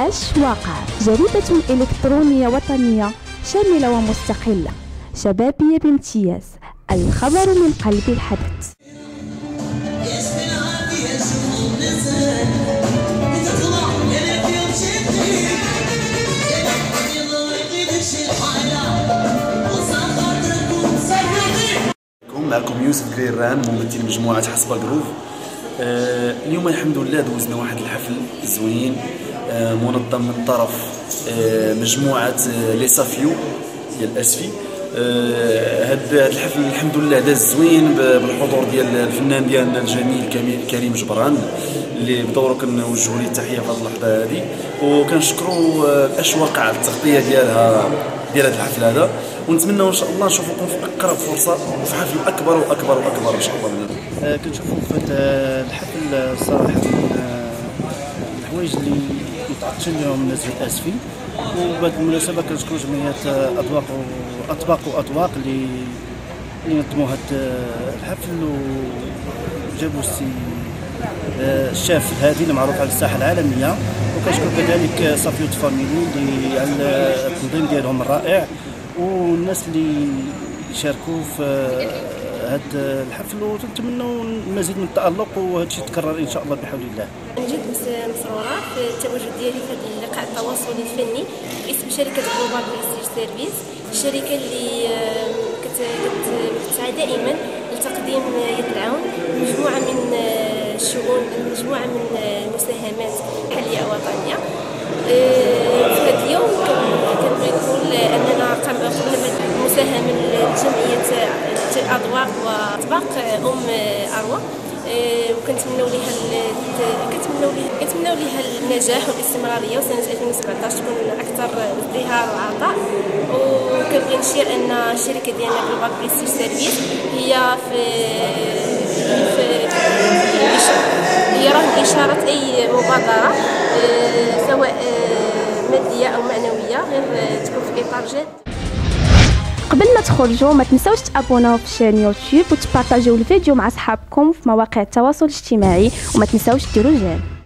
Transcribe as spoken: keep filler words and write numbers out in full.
أش واقع، جريدة إلكترونية وطنية شاملة ومستقلة، شبابية بامتياز، الخبر من قلب الحدث. معكم يوسف كريران ممثل مجموعة حسبة جروب. آه اليوم الحمد لله دوزنا واحد الحفل زوين آه منظم من طرف آه مجموعة آه لي سافيو ديال اسفي. آه هاد الحفل الحمد لله داز زوين بالحضور ديال الفنان ديالنا الجميل كريم جبران اللي بدورو كنوجهوا ليه التحيه في هذه اللحظه هذه، وكنشكروا آه اش واقع على التغطيه ديالها ديال هذا الحفل هذا، ونتمنوا ان شاء الله نشوفكم في اقرب فرصه وفي حفل اكبر واكبر واكبر ان شاء الله. آه كنشوفوا في هذا الحفل صراحه من الحوايج اللي متعطشين لهم الناس ديال اسفي، وبهذه المناسبه كنشكروا جمعيه اطواق واطباق واطواق اللي اللي نظموا هذا الحفل وجابوا السي الشاف هادي اللي معروف على الساحه العالميه، وكنشكر كذلك صافيو فاميلي اللي على التنظيم ديالهم الرائع والناس اللي شاركوا في هذا الحفل، وتنتمنوا المزيد من التألق وهذا الشيء يتكرر ان شاء الله بحول الله. جد مسروره في التواجد ديالي في هذا اللقاء التواصلي الفني باسم شركه جلوبال بريستيج سيرفيس، الشركه اللي كتسعى دائما لتقديم يد العون مجموعه من الشؤون، مجموعه من المساهمات محليه ووطنيه. في هذا اليوم كنبغي نقول اننا قمنا بالمساهمه لجمعيه اضواق واطباق ام اروى، وكنتمنوا لها كنتمنوا لها كنتمنوا لها النجاح والاستمراريه، وسنه ألفين وسبعطاش تكون اكثر ازدهار وعطاء. وكنبغي نشير ان الشركه ديالنا جلوبال بريستيج سيرفيس هي في في هي رهن اشاره اي مبادره سواء ماديه او معنويه غير تكون في اطار جاد. قبل ما تخرجوا ما تنسوش تابوناو في شان يوتيوب وتبارطاجيو الفيديو مع اصحابكم في مواقع التواصل الاجتماعي، وما تنسوش ديروا جيم.